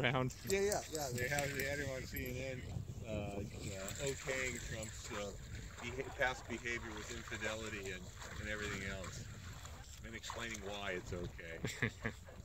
around. Yeah. They had him on CNN okaying Trump's past behavior with infidelity and everything else, and explaining why it's okay.